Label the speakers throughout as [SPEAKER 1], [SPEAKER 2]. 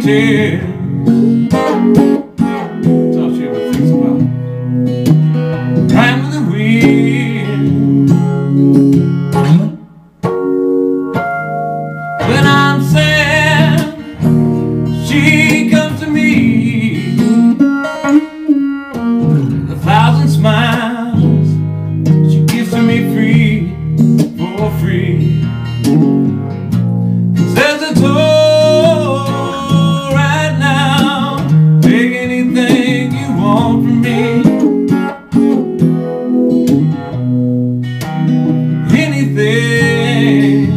[SPEAKER 1] tears. Talk to you what things about crying with the wind. When I'm sad, she comes to me with 1,000 smiles. She gives to me free, for free. Says it's all right now, take anything you want from me. Anything.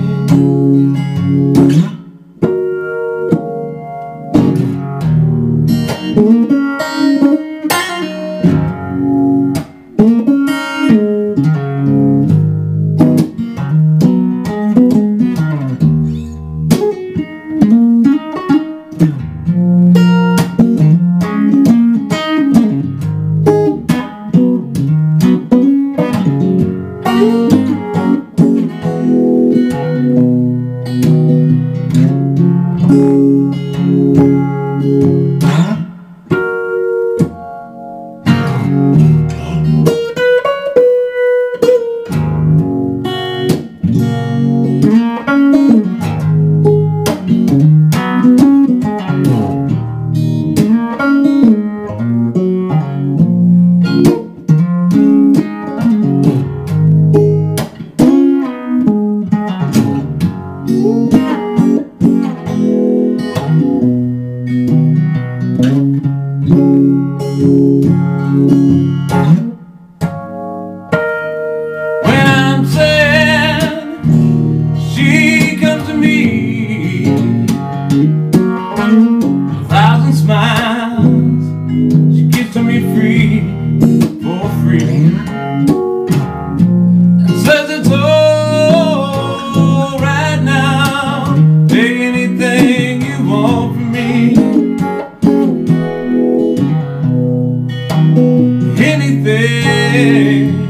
[SPEAKER 1] When I'm sad, she comes to me, 1,000 smiles. She gives to me free, for free, and says it's all right now, take anything you want from me. Anything.